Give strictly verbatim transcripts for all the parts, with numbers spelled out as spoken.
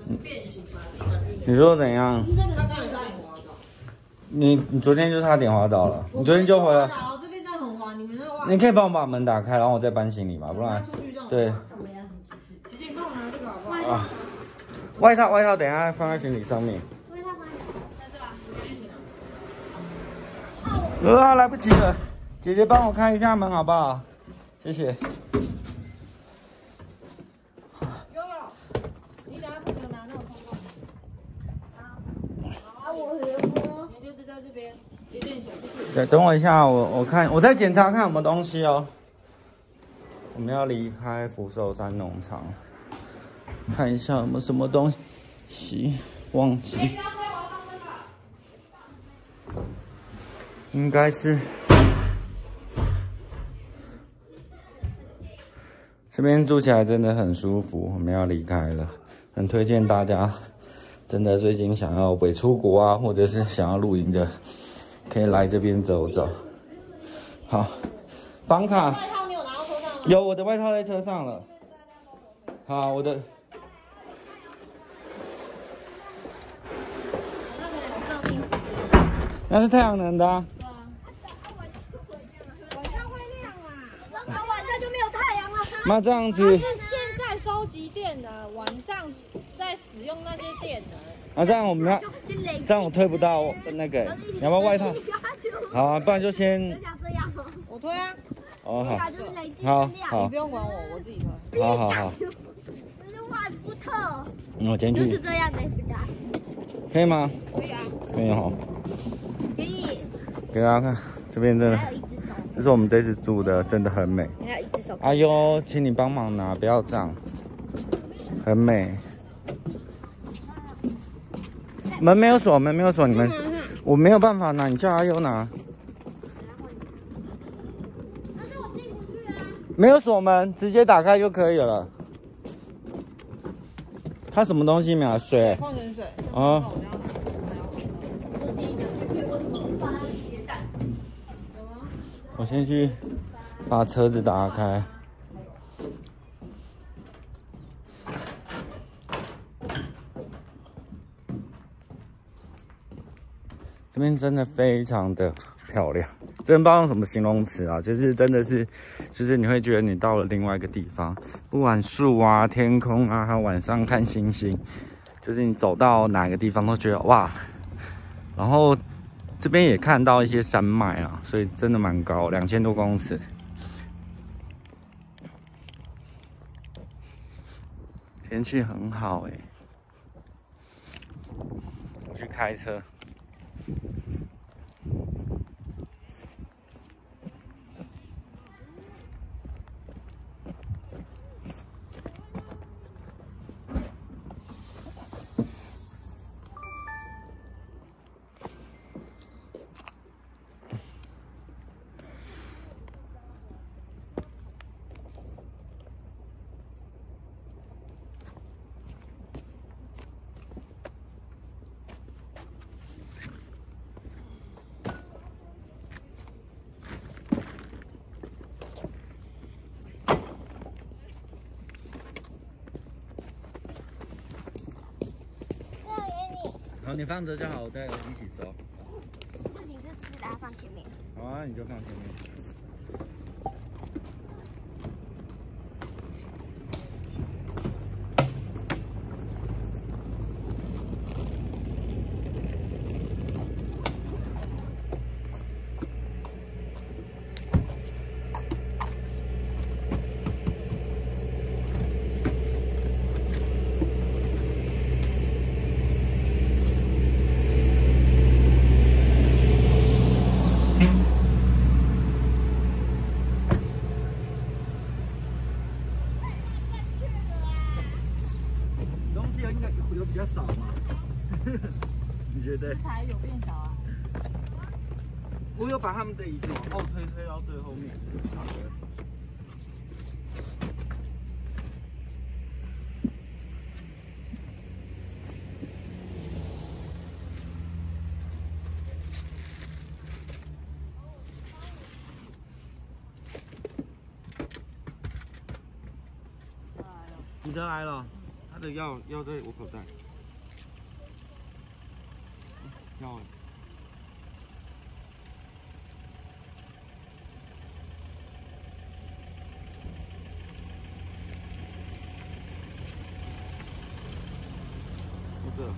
变形吧？ 你说怎样？ 他刚才差点滑倒。 你你昨天就差点滑倒了，你昨天就回来。 这边真的很滑，你们那你可以帮我把门打开，然后我再搬行李嘛，不然。对。 姐姐，你帮我拿这个好不好？ 啊。外套外套等一下放在行李上面。 外套放在这吧，我先行了。啊，来不及了，姐姐帮我开一下门好不好？谢谢。 悠悠，你等下负责拿那个通告。好。啊，我回锅。你就是在这边，姐姐你走出去。 对，等我一下，我我看我再检查看有没有东西哦。我们要离开福寿山农场，看一下有没有什么东西忘记。应该是这边住起来真的很舒服。我们要离开了，很推荐大家，真的最近想要伪出国啊，或者是想要露营的，可以来这边走走。好，房卡。有，我的外套在车上了。好，我的。那是太阳能的、啊。对啊。晚上会亮嘛？然后晚上就没有太阳了。那这样子。 是现在收集电的，晚上在使用那些电的。 那、啊、这样我们要，这样我推不到那个，你要不要外套？好啊，不然就先。 我推啊。 哦好，好好， 你不用管我，我自己推。 好好好。 十万伏特。 嗯，我进去。 就是这样的， 可以吗？ 可以啊。 可以哈。 可以。 给大家看，这边真的，这是我们这次租的，真的很美。 还有一只手。 哎呦，请你帮忙拿，不要这样。很美。门没有锁，门没有锁，你们，我没有办法拿，你叫阿优拿。没有锁门，直接打开就可以了。它什么东西没有？水。 矿泉水。 啊。我先去把车子打开。这边真的非常的漂亮。真不知道用什么形容词啊，就是真的是，就是你会觉得你到了另外一个地方，不管树啊、天空啊，还有晚上看星星，就是你走到哪个地方都觉得哇。然后这边也看到一些山脉啊，所以真的蛮高，两千多公尺。天气很好哎、欸，我去开车。好，你放着就好，我带我一起收。 那你是吃的，放前面。 好啊，你就放前面。有比较少吗？你觉得？食材有变少啊。我有把他们的椅子往后推，推到最后面。好的。你车来了。 他的药药在我口袋。药。我这。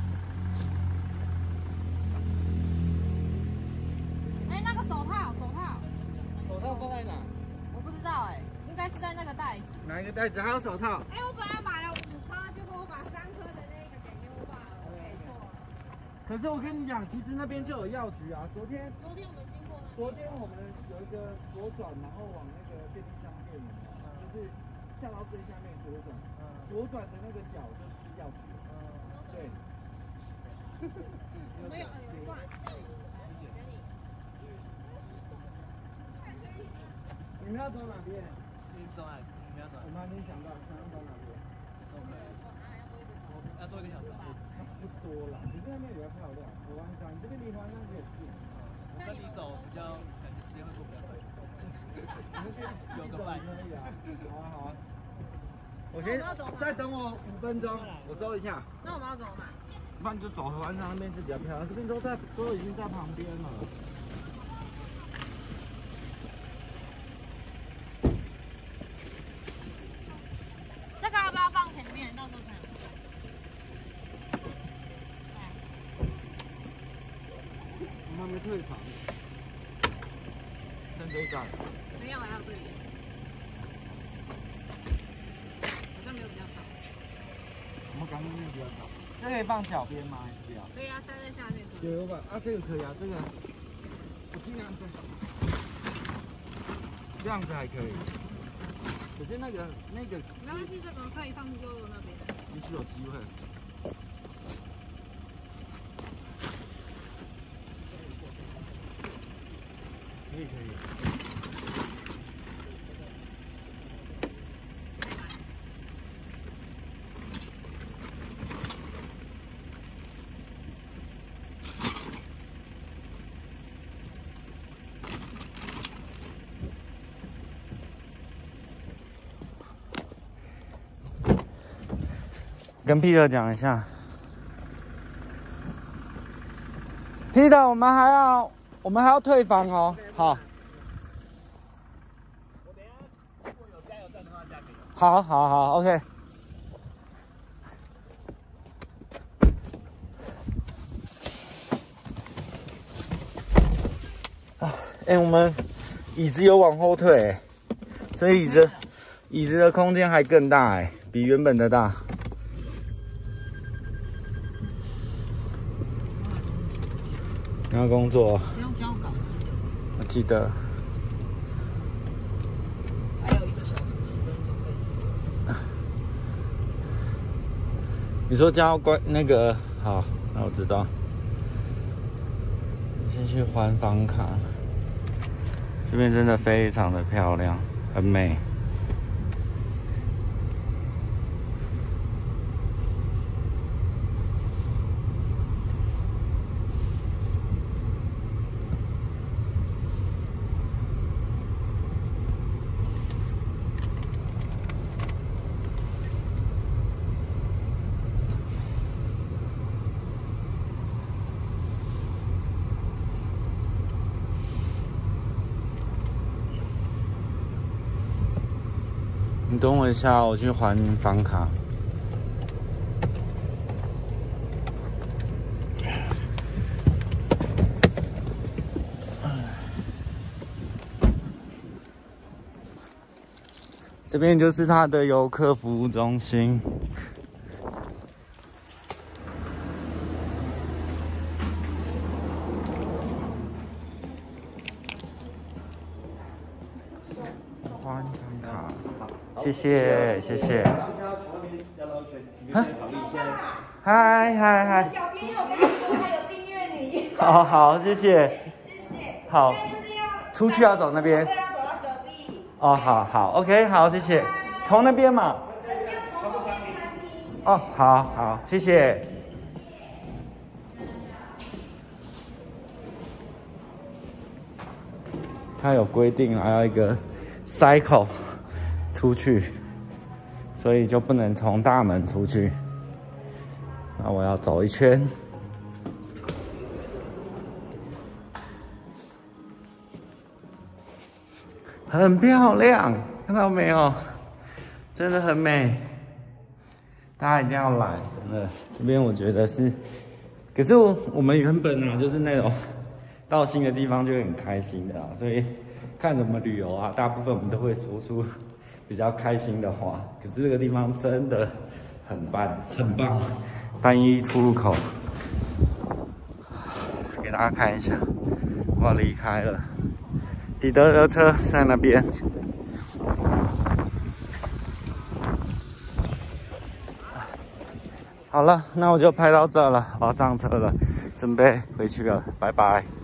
哎，那个手套，手套， 手套放在哪？ 我不知道哎，应该是在那个袋子。 哪一个袋子？还有手套？ 哎，我本来买了五颗，结果我把三颗的那个给丢忘了，我给错了。 可是我跟你讲，其实那边就有药局啊。昨天， 昨天我们经过那。 昨天我们有一个左转，然后往那个便利商店有没有？嗯、就是下到最下面左转，嗯、左转的那个角就是药局。嗯，对。 我们有有挂。 你们要走哪边？ 你走哪？你们要走哪？ 我们还没想到，想要走哪边？ 都可以。要坐一个小时。 差不多啦，可是那边比较漂亮。河湾山，你这边离河湾山也近。 我跟你走比较，感觉时间会过比较快。有个伴。 可以啊。好啊好啊。我先再等我五分钟，我搜一下。 那我们要走哪？ 不然就走河湾山那边是比较漂亮，这边都在都已经在旁边了。 这个要不要放前面？到时候才能。 我们还没退场。剩这一站。 没有，还有这里。好像没有比较少。 我们感觉面比较少。这可以放脚边吗？还是不要？ 可以啊，塞在下面。 有有吧？啊，这个可以啊，这个我尽量塞。这样子还可以。可是那个那个没关系，这个可以放悠悠那边。 也许有机会。可以可以。跟 Peter 讲一下 ，Peter， 我们还要我们还要退房哦，好。 我等一下如果有加油站的话，加给你。 好，好，好 ，OK。啊，哎、欸，我们椅子有往后退、欸，所以椅子椅子的空间还更大、欸，哎，比原本的大。你要工作？ 不用交稿， 我记得。 还有一个小时十分钟可以。 你说交关那个好，那我知道。先去还房卡，这边真的非常的漂亮，很美。你等我一下，我去还房卡。这边就是它的游客服务中心。还房卡。谢谢谢谢。嗨嗨嗨！ 小编有跟你说他有订阅你。 好好，谢谢。 谢谢。 好。 现在就是要出去要走那边。 对，要走到隔壁。 哦，好好 ，OK， 好，谢谢。从那边嘛。 从后面餐厅。 哦，好好，谢谢。他有规定，还要一个 cycle 出去。 所以就不能从大门出去。那我要走一圈。很漂亮，看到没有？真的很美，大家一定要来，真的。这边我觉得是，可是我我们原本啊，就是那种到新的地方就会很开心的啊，所以看什么旅游啊，大部分我们都会说出比较开心的话。可是这个地方真的很棒，很棒，单一出入口，给大家看一下，我要离开了。彼得的车在那边。好了，那我就拍到这了，我要上车了，准备回去了，拜拜。